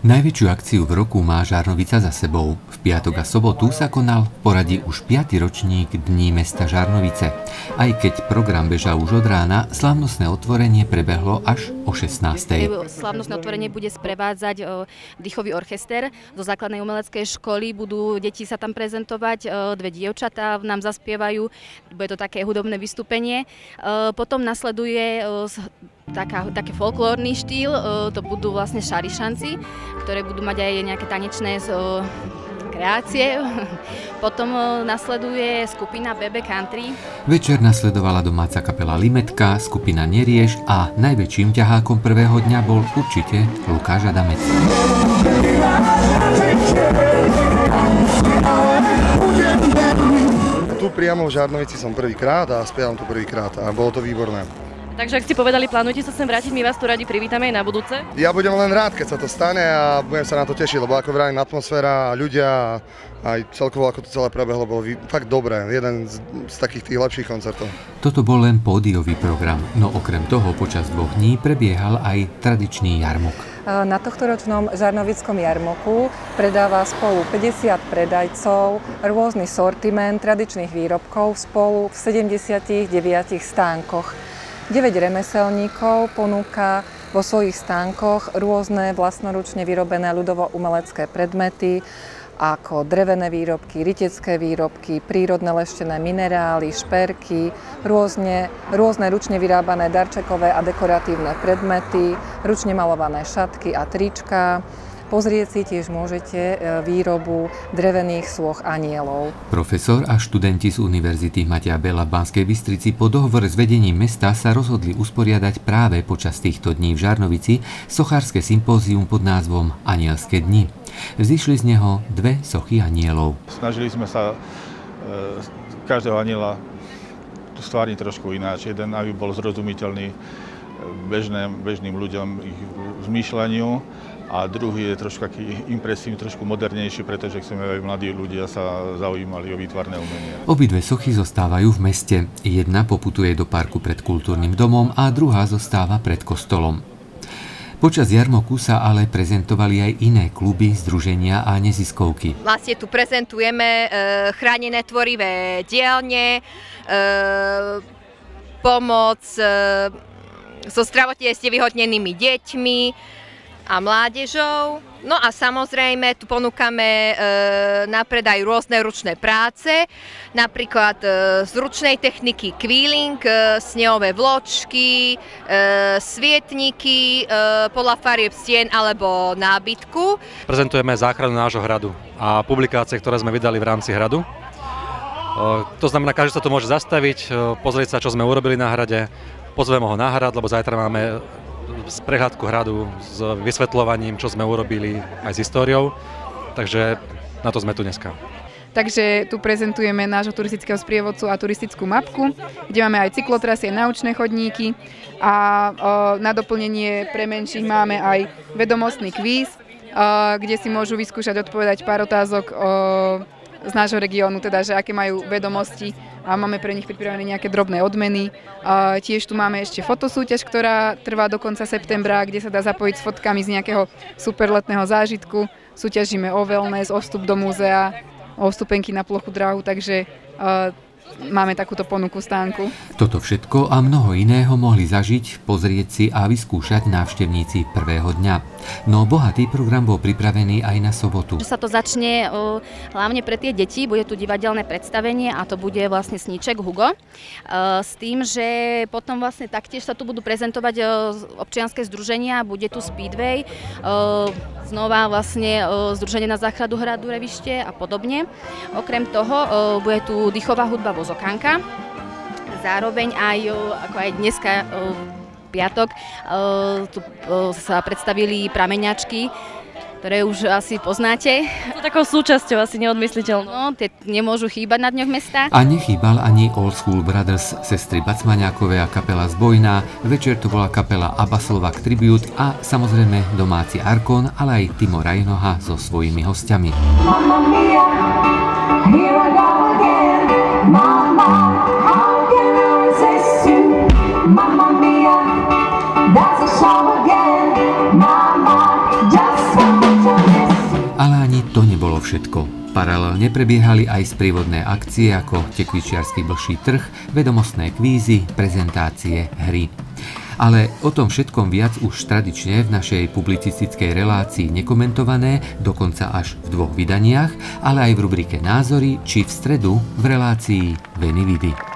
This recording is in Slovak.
Najväčšiu akciu v roku má Žarnovica za sebou. V piatok a sobotu sa konal v poradí už 5. ročník Dní mesta Žarnovice. Aj keď program bežal už od rána, slávnostné otvorenie prebehlo až o 16. Slávnostné otvorenie bude sprevádzať dýchový orchester zo základnej umeleckej školy. Budú deti sa tam prezentovať, dve dievčatá nám zaspievajú. Bude to také hudobné vystúpenie. Potom nasleduje taký folklórny štýl, to budú vlastne šarišanci, ktoré budú mať aj nejaké tanečné kreácie. Potom nasleduje skupina BB Country. Večer nasledovala domáca kapela Limetka, skupina Nerieš a najväčším ťahákom prvého dňa bol určite Lukáš Adamec. Tu priamo v Žarnovici som prvýkrát a spievam tu prvýkrát a bolo to výborné. Takže ak ste povedali, plánujete sa sem vrátiť, my vás tu radi privítame aj na budúce? Ja budem len rád, keď sa to stane a budem sa na to tešiť, lebo ako vravím, atmosféra, ľudia, aj celkovo ako to celé prebehlo, bolo fakt dobré. Jeden z takých tých lepších koncertov. Toto bol len pódiový program, no okrem toho počas 2 dní prebiehal aj tradičný jarmok. Na tohtoročnom žarnovickom jarmoku predáva spolu 50 predajcov rôzny sortiment tradičných výrobkov spolu v 79 stánkoch. 9 remeselníkov ponúka vo svojich stánkoch rôzne vlastnoručne vyrobené ľudovo-umelecké predmety, ako drevené výrobky, rytecké výrobky, prírodné leštené minerály, šperky, rôzne ručne vyrábané darčekové a dekoratívne predmety, ručne malované šatky a trička. Pozrieť si tiež môžete výrobu drevených sôch anielov. Profesor a študenti z Univerzity Mateja Bela v Banskej Bystrici po dohovore s vedením mesta sa rozhodli usporiadať práve počas týchto dní v Žarnovici sochárske sympózium pod názvom Anielské dni. Vzýšli z neho 2 sochy anielov. Snažili sme sa každého aniela stvárniť trošku ináč. Jeden, aby bol zrozumiteľný bežným ľuďom ich zmýšľaniu, a druhý je trošku taký impresívny, trošku modernejší, pretože chceme, aby mladí ľudia sa zaujímali o výtvarné umenie. Obidve sochy zostávajú v meste. Jedna poputuje do parku pred kultúrnym domom a druhá zostáva pred kostolom. Počas jarmoku sa ale prezentovali aj iné kluby, združenia a neziskovky. Vlastne tu prezentujeme chránené tvorivé dielne, pomoc so zdravotne znevýhodnenými deťmi a mládežou. No a samozrejme tu ponúkame na predaj rôzne ručné práce, napríklad z ručnej techniky quilling, snehové vločky, svietniky podľa farieb stien alebo nábytku. Prezentujeme záchranu nášho hradu a publikácie, ktoré sme vydali v rámci hradu. To znamená, každý sa tu môže zastaviť, pozrieť sa, čo sme urobili na hrade, pozveme ho na hrad, lebo zajtra máme z prehľadku hradu s vysvetľovaním, čo sme urobili aj s históriou, takže na to sme tu dneska. Takže tu prezentujeme nášho turistického sprievodcu a turistickú mapku, kde máme aj cyklotrasy, naučné chodníky a na doplnenie pre menších máme aj vedomostný kvíz, kde si môžu vyskúšať odpovedať pár otázok z nášho regiónu, teda že aké majú vedomosti a máme pre nich pripravené nejaké drobné odmeny. Tiež tu máme ešte fotosúťaž, ktorá trvá do konca septembra, kde sa dá zapojiť s fotkami z nejakého superletného zážitku. Súťažíme o wellness, o vstup do múzea, o vstupenky na plochu dráhu, takže máme takúto ponuku stánku. Toto všetko a mnoho iného mohli zažiť, pozrieť si a vyskúšať návštevníci prvého dňa. No bohatý program bol pripravený aj na sobotu. Sa to začne hlavne pre tie deti, bude tu divadelné predstavenie a to bude vlastne Sníček Hugo. S tým, že potom vlastne taktiež sa tu budú prezentovať občianske združenia, bude tu Speedway, znova vlastne Združenie na záchranu hradu Revište a podobne. Okrem toho bude tu dýchová hudba Vozokánka. Zároveň aj, ako aj dneska piatok, tu sa predstavili prameňačky, ktoré už asi poznáte. To takou súčasťou asi neodmysliteľnou. No, tie nemôžu chýbať na dňoch mesta. A nechýbal ani Old School Brothers, sestry Bacmaňákové a kapela Zbojná. Večer to bola kapela Abba Slovak Tribute a samozrejme domáci Arkon, ale aj Timo Rajnoha so svojimi hostiami. Mamma mia, here I go again. Mama, how can I resist you? Mamma mia, that's a show again. Mama, just všetko. Paralelne prebiehali aj sprievodné akcie ako tekvičiarsky blší trh, vedomostné kvízy, prezentácie, hry. Ale o tom všetkom viac už tradične v našej publicistickej relácii Nekomentované, dokonca až v 2 vydaniach, ale aj v rubrike Názory či v stredu v relácii Veni Vidi.